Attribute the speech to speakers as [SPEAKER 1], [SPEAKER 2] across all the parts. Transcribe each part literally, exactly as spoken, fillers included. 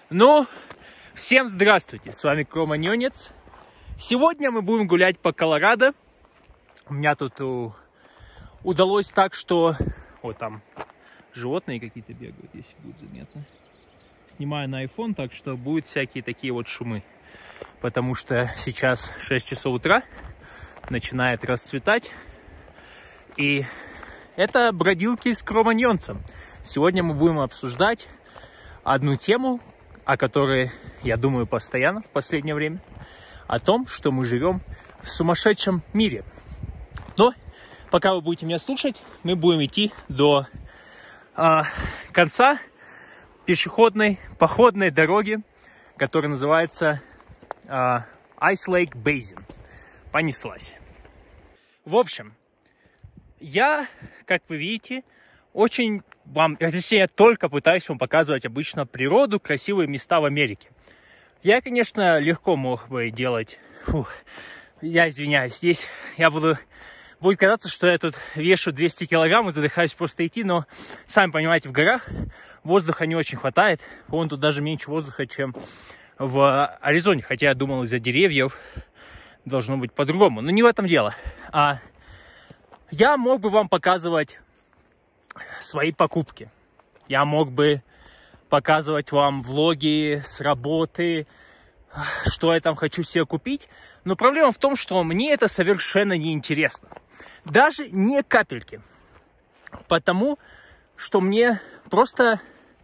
[SPEAKER 1] Ну, всем здравствуйте, с вами Кроманьонец. Сегодня мы будем гулять по Колорадо. У меня тут у... удалось так, что... Вот там животные какие-то бегают, если будет заметно. Снимаю на iPhone, так что будут всякие такие вот шумы. Потому что сейчас шесть часов утра, начинает расцветать. И это бродилки с кроманьонцем. Сегодня мы будем обсуждать одну тему, о которой я думаю постоянно в последнее время. О том, что мы живем в сумасшедшем мире. Но пока вы будете меня слушать, мы будем идти до э, конца пешеходной походной дороги, которая называется э, Ice Lake Basin. Понеслась. В общем, я, как вы видите, очень вам, точнее, я только пытаюсь вам показывать обычно природу, красивые места в Америке. Я, конечно, легко мог бы делать... Фух, я извиняюсь, здесь я буду... Будет казаться, что я тут вешу двести килограмм и задыхаюсь просто идти, но, сами понимаете, в горах воздуха не очень хватает. Вон тут даже меньше воздуха, чем в Аризоне. Хотя я думал, из-за деревьев должно быть по-другому. Но не в этом дело. А я мог бы вам показывать свои покупки. Я мог бы показывать вам влоги с работы, что я там хочу себе купить. Но проблема в том, что мне это совершенно не интересно. Даже не капельки. Потому что мне просто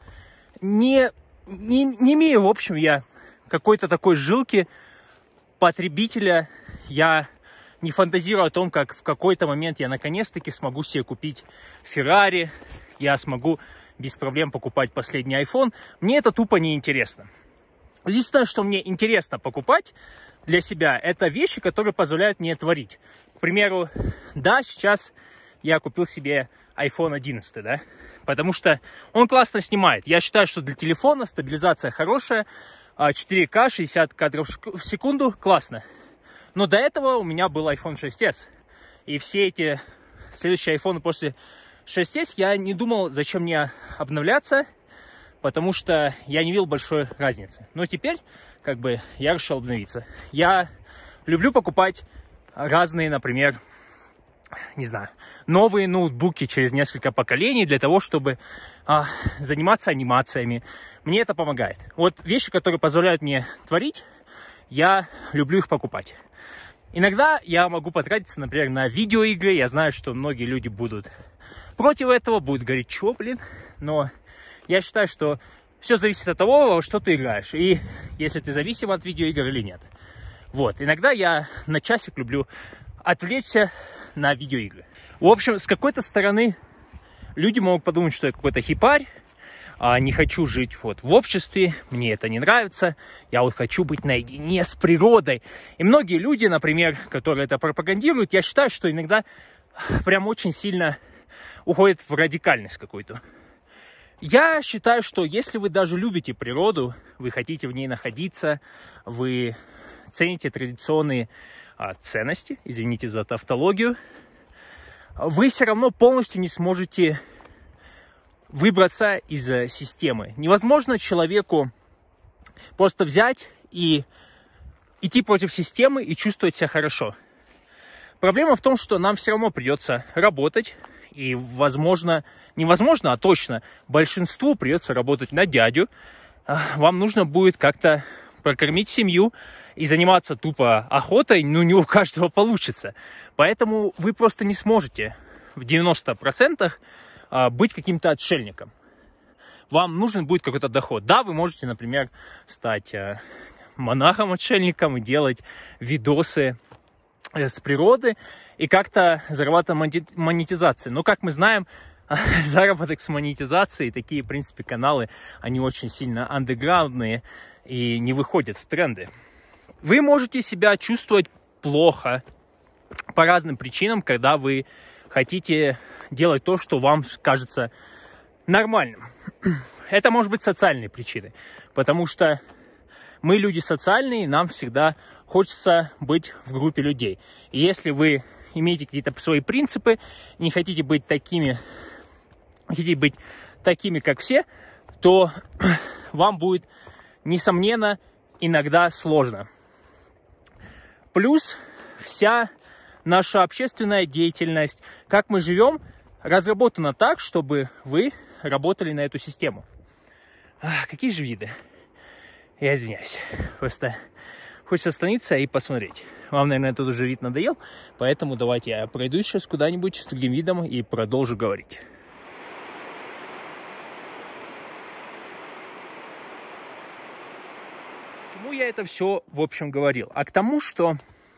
[SPEAKER 1] не, не, не имею, в общем, я какой-то такой жилки потребителя. Я не фантазирую о том, как в какой-то момент я наконец-таки смогу себе купить Феррари. Я смогу без проблем покупать последний iPhone. Мне это тупо не интересно. Единственное, что мне интересно покупать для себя, это вещи, которые позволяют мне творить. К примеру, да, сейчас я купил себе айфон одиннадцать, да, потому что он классно снимает. Я считаю, что для телефона стабилизация хорошая, четыре ка, шестьдесят кадров в секунду, классно. Но до этого у меня был айфон шесть эс. И все эти следующие айфоны после шесть эс я не думал, зачем мне обновляться, потому что я не видел большой разницы. Но теперь, как бы, я решил обновиться. Я люблю покупать разные, например, не знаю, новые ноутбуки через несколько поколений для того, чтобы а, заниматься анимациями. Мне это помогает. Вот вещи, которые позволяют мне творить, я люблю их покупать. Иногда я могу потратиться, например, на видеоигры. Я знаю, что многие люди будут против этого, будут говорить, что, блин. Но я считаю, что все зависит от того, во что ты играешь. И если ты зависим от видеоигр или нет. Вот. Иногда я на часик люблю отвлечься на видеоигры. В общем, с какой-то стороны люди могут подумать, что я какой-то хипарь. А не хочу жить вот в обществе, мне это не нравится, я вот хочу быть наедине с природой. И многие люди, например, которые это пропагандируют, я считаю, что иногда прям очень сильно уходят в радикальность какую-то. Я считаю, что если вы даже любите природу, вы хотите в ней находиться, вы цените традиционные а, ценности, извините за тавтологию, вы все равно полностью не сможете выбраться из системы. Невозможно человеку просто взять и идти против системы и чувствовать себя хорошо. Проблема в том, что нам все равно придется работать. И, возможно, невозможно, а точно, большинству придется работать на дядю. Вам нужно будет как-то прокормить семью и заниматься тупо охотой. Ну, не у каждого получится. Поэтому вы просто не сможете в девяноста процентах быть каким-то отшельником. Вам нужен будет какой-то доход. Да, вы можете, например, стать монахом-отшельником и делать видосы с природы и как-то зарабатывать монетизацией. Но, как мы знаем, заработок с монетизацией, такие, в принципе, каналы, они очень сильно андеграундные и не выходят в тренды. Вы можете себя чувствовать плохо по разным причинам, когда вы хотите делать то, что вам кажется нормальным. Это может быть социальные причины, потому что мы люди социальные, нам всегда хочется быть в группе людей. И если вы имеете какие-то свои принципы, не хотите быть такими, хотите быть такими, как все, то вам будет несомненно, иногда сложно. Плюс вся наша общественная деятельность, как мы живем, разработана так, чтобы вы работали на эту систему. Ах, какие же виды? Я извиняюсь. Просто хочется остановиться и посмотреть. Вам, наверное, этот уже вид надоел, поэтому давайте я пройду сейчас куда-нибудь с другим видом и продолжу говорить. К чему я это все, в общем, говорил? А к тому, что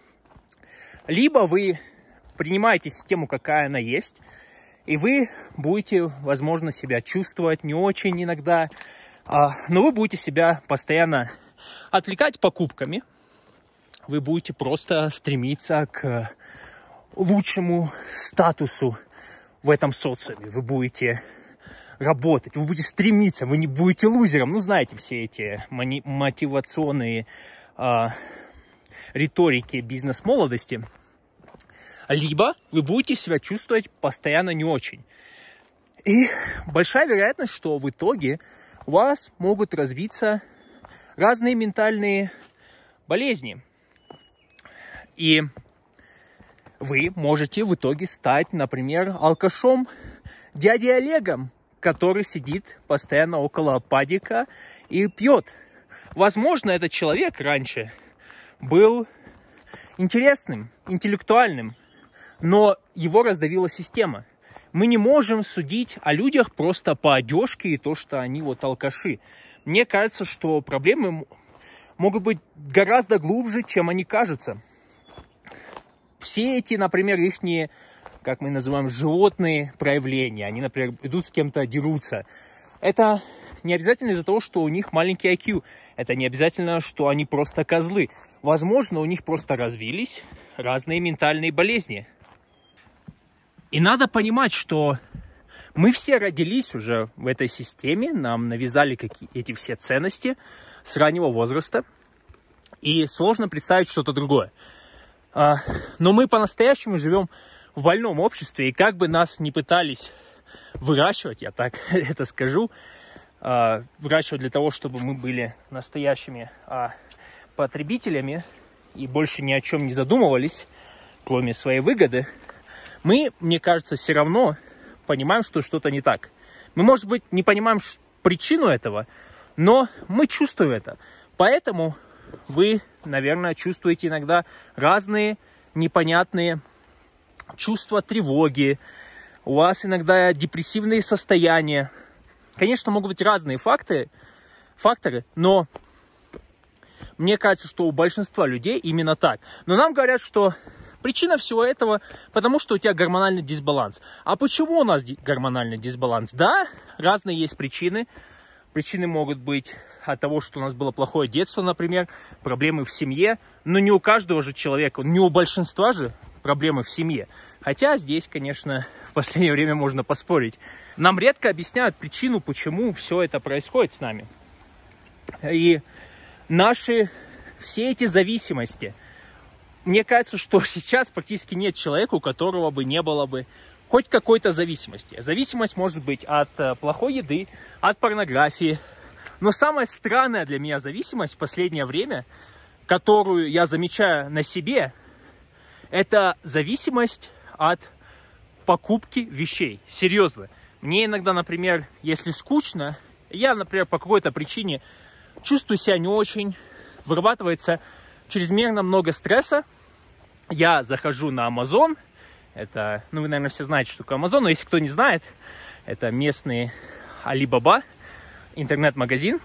[SPEAKER 1] либо вы принимаете систему, какая она есть, и вы будете, возможно, себя чувствовать не очень иногда, но вы будете себя постоянно отвлекать покупками. Вы будете просто стремиться к лучшему статусу в этом социуме. Вы будете работать, вы будете стремиться, вы не будете лузером. Ну, знаете, все эти мотивационные э, риторики бизнес-молодости. Либо вы будете себя чувствовать постоянно не очень. И большая вероятность, что в итоге у вас могут развиться разные ментальные болезни. И вы можете в итоге стать, например, алкашом дядей Олегом, который сидит постоянно около падика и пьет. Возможно, этот человек раньше был интересным, интеллектуальным, но его раздавила система. Мы не можем судить о людях просто по одежке и то, что они вот алкаши. Мне кажется, что проблемы могут быть гораздо глубже, чем они кажутся. Все эти, например, ихние, как мы называем, животные проявления, они, например, идут с кем-то, дерутся. Это не обязательно из-за того, что у них маленький ай кью. Это не обязательно, что они просто козлы. Возможно, у них просто развились разные ментальные болезни. И надо понимать, что мы все родились уже в этой системе, нам навязали какие- эти все ценности с раннего возраста, и сложно представить что-то другое. Но мы по-настоящему живем в больном обществе, и как бы нас ни пытались выращивать, я так это скажу, выращивать для того, чтобы мы были настоящими потребителями и больше ни о чем не задумывались, кроме своей выгоды, мы, мне кажется, все равно понимаем, что что-то не так. Мы, может быть, не понимаем причину этого, но мы чувствуем это. Поэтому вы, наверное, чувствуете иногда разные непонятные чувства тревоги. У вас иногда депрессивные состояния. Конечно, могут быть разные факты, факторы, но мне кажется, что у большинства людей именно так. Но нам говорят, что причина всего этого, потому что у тебя гормональный дисбаланс. А почему у нас гормональный дисбаланс? Да, разные есть причины. Причины могут быть от того, что у нас было плохое детство, например, проблемы в семье. Но не у каждого же человека, не у большинства же проблемы в семье. Хотя здесь, конечно, в последнее время можно поспорить. Нам редко объясняют причину, почему все это происходит с нами. И наши все эти зависимости. Мне кажется, что сейчас практически нет человека, у которого бы не было бы хоть какой-то зависимости. Зависимость может быть от плохой еды, от порнографии. Но самая странная для меня зависимость в последнее время, которую я замечаю на себе, это зависимость от покупки вещей. Серьезно. Мне иногда, например, если скучно, я, например, по какой-то причине чувствую себя не очень, вырабатывается чрезмерно много стресса, я захожу на Amazon. Это, ну, вы, наверное, все знаете, что такое Amazon, но если кто не знает, это местный Alibaba, интернет-магазин.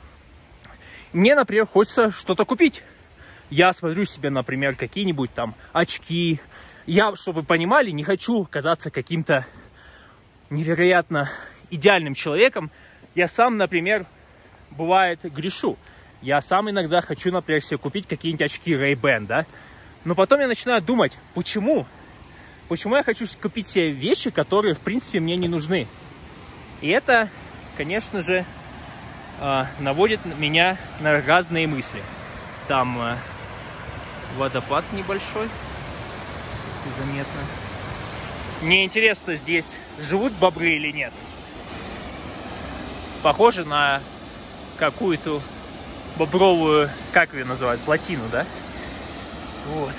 [SPEAKER 1] Мне, например, хочется что-то купить. Я смотрю себе, например, какие-нибудь там очки. Я, чтобы вы понимали, не хочу казаться каким-то невероятно идеальным человеком. Я сам, например, бывает грешу. Я сам иногда хочу, например, себе купить какие-нибудь очки Ray-Ban, да? Но потом я начинаю думать, почему? Почему я хочу купить себе вещи, которые, в принципе, мне не нужны? И это, конечно же, наводит меня на разные мысли. Там водопад небольшой, если заметно. Мне интересно, здесь живут бобры или нет. Похоже на какую-то бобровую, как ее называют, плотину, да? Вот.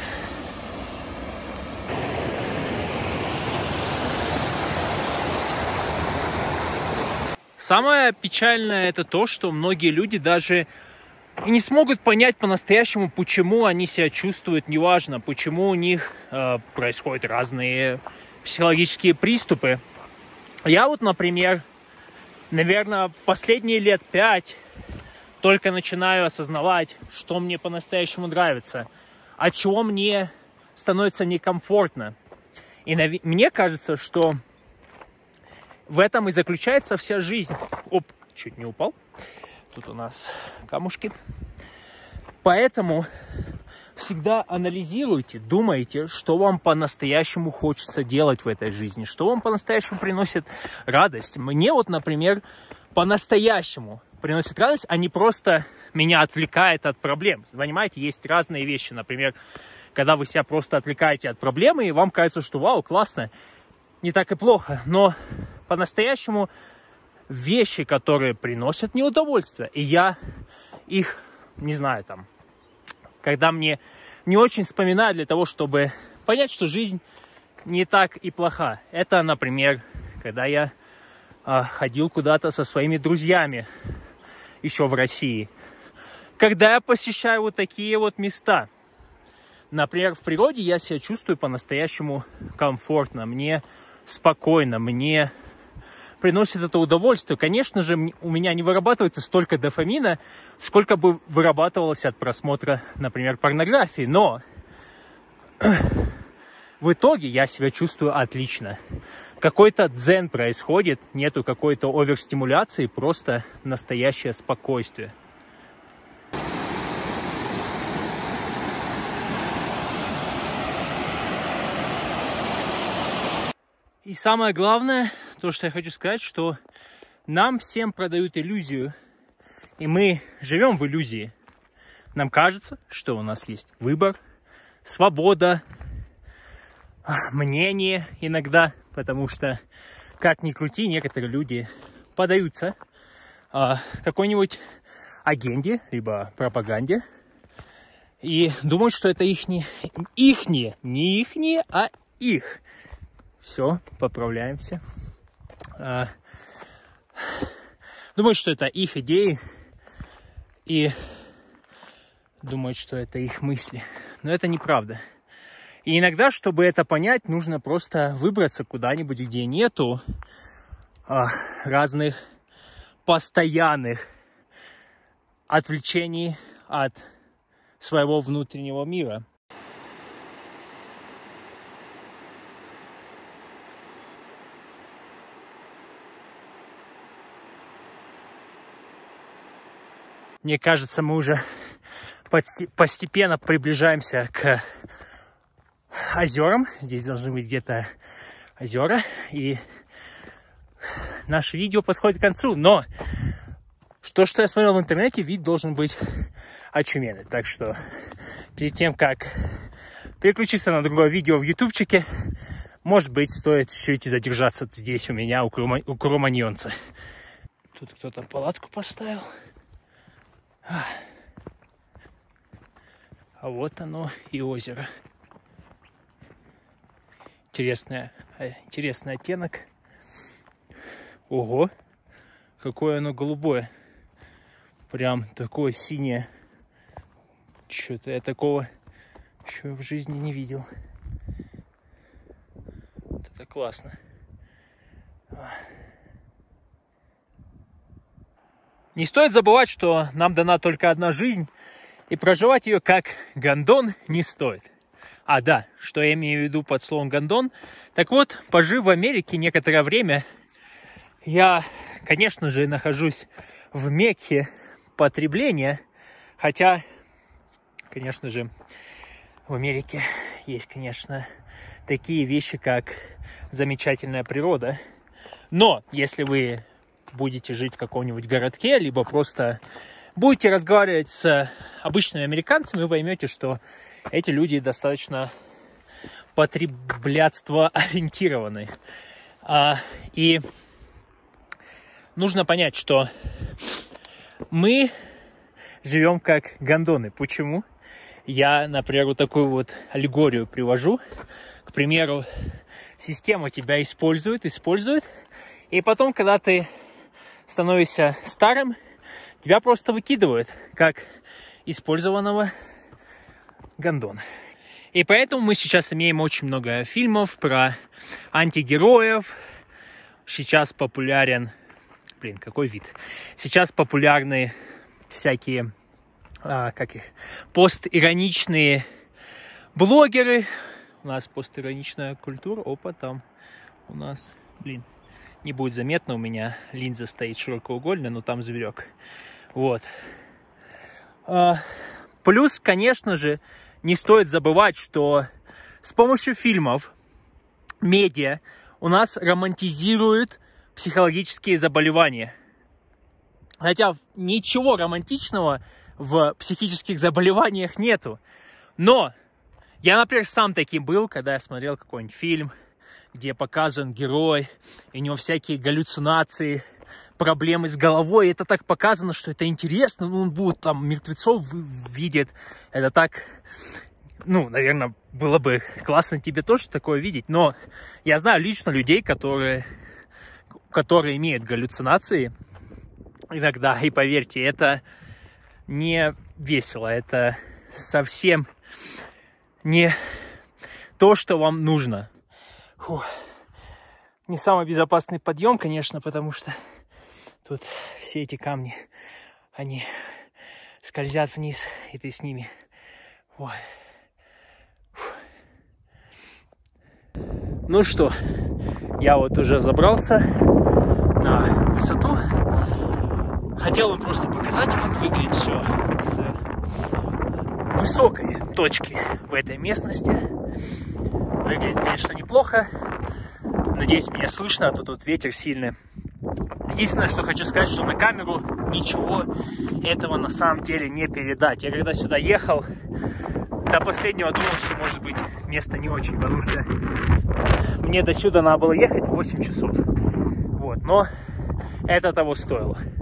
[SPEAKER 1] Самое печальное это то, что многие люди даже и не смогут понять по-настоящему, почему они себя чувствуют неважно, почему у них э, происходят разные психологические приступы. Я вот, например, наверное, последние лет пять только начинаю осознавать, что мне по-настоящему нравится, от чего мне становится некомфортно. И нав... мне кажется, что в этом и заключается вся жизнь. Оп, чуть не упал. Тут у нас камушки. Поэтому всегда анализируйте, думайте, что вам по-настоящему хочется делать в этой жизни, что вам по-настоящему приносит радость. Мне вот, например, по-настоящему приносит радость, а не просто меня отвлекает от проблем. Понимаете, есть разные вещи. Например, когда вы себя просто отвлекаете от проблемы, и вам кажется, что вау, классно, не так и плохо. Но по-настоящему вещи, которые приносят мне удовольствие, и я их, не знаю, там, когда мне не очень вспоминаю для того, чтобы понять, что жизнь не так и плоха. Это, например, когда я э, ходил куда-то со своими друзьями еще в России. Когда я посещаю вот такие вот места. Например, в природе я себя чувствую по-настоящему комфортно, мне спокойно, мне приносит это удовольствие. Конечно же, у меня не вырабатывается столько дофамина, сколько бы вырабатывалось от просмотра, например, порнографии. Но в итоге я себя чувствую отлично. Какой-то дзен происходит, нету какой-то оверстимуляции, просто настоящее спокойствие. И самое главное, то, что я хочу сказать, что нам всем продают иллюзию, и мы живем в иллюзии. Нам кажется, что у нас есть выбор, свобода, мнение иногда, потому что, как ни крути, некоторые люди поддаются а, какой-нибудь агенде, либо пропаганде, и думают, что это ихние, ихние, не ихние, а их. Все, поправляемся. А, думают, что это их идеи, и думают, что это их мысли. Но это неправда. И иногда, чтобы это понять, нужно просто выбраться куда-нибудь, где нету а, разных постоянных отвлечений от своего внутреннего мира. Мне кажется, мы уже постепенно приближаемся к озерам. Здесь должны быть где-то озера. И наше видео подходит к концу. Но то, что я смотрел в интернете, вид должен быть очуменный. Так что перед тем, как переключиться на другое видео в ютубчике, может быть, стоит чуть-чуть задержаться здесь у меня, у, Крома... у кроманьонца. Тут кто-то палатку поставил. А вот оно и озеро. Интересный, интересный оттенок. Ого, какое оно голубое. Прям такое синее. Что-то я такого еще в жизни не видел. Вот это классно. Не стоит забывать, что нам дана только одна жизнь, и проживать ее как гондон не стоит. А да, что я имею в виду под словом гондон? Так вот, пожив в Америке некоторое время, я, конечно же, нахожусь в мекке потребления, хотя, конечно же, в Америке есть, конечно, такие вещи, как замечательная природа. Но если вы будете жить в каком-нибудь городке, либо просто будете разговаривать с обычными американцами, вы поймете, что эти люди достаточно потреблятство ориентированы. А, и нужно понять, что мы живем как гондоны. Почему? Я, например, вот такую вот аллегорию привожу. К примеру, система тебя использует, использует, и потом, когда ты становишься старым, тебя просто выкидывают, как использованного гондона. И поэтому мы сейчас имеем очень много фильмов про антигероев. Сейчас популярен... Блин, какой вид? Сейчас популярны всякие, а, как их, постироничные блогеры. У нас постироничная культура. Опа, там у нас... Блин, не будет заметно, у меня линза стоит широкоугольная, но там зверек. Вот. А, плюс, конечно же, не стоит забывать, что с помощью фильмов, медиа, у нас романтизируют психологические заболевания. Хотя ничего романтичного в психических заболеваниях нету. Но я, например, сам таким был, когда я смотрел какой-нибудь фильм, где показан герой, и у него всякие галлюцинации, проблемы с головой. И это так показано, что это интересно. Ну, он будет там мертвецов видит. Это так... Ну, наверное, было бы классно тебе тоже такое видеть. Но я знаю лично людей, которые, которые имеют галлюцинации иногда. И поверьте, это не весело. Это совсем не то, что вам нужно. Фух. Не самый безопасный подъем, конечно, потому что тут все эти камни, они скользят вниз, и ты с ними. Ой. Ну что, я вот уже забрался на высоту. Хотел вам просто показать, как выглядит все с высокой точки в этой местности. Выглядит, конечно, неплохо. Надеюсь, меня слышно, а то тут ветер сильный. Единственное, что хочу сказать, что на камеру ничего этого на самом деле не передать. Я когда сюда ехал, до последнего думал, что может быть место не очень, потому что мне до сюда надо было ехать восемь часов. Вот, но это того стоило.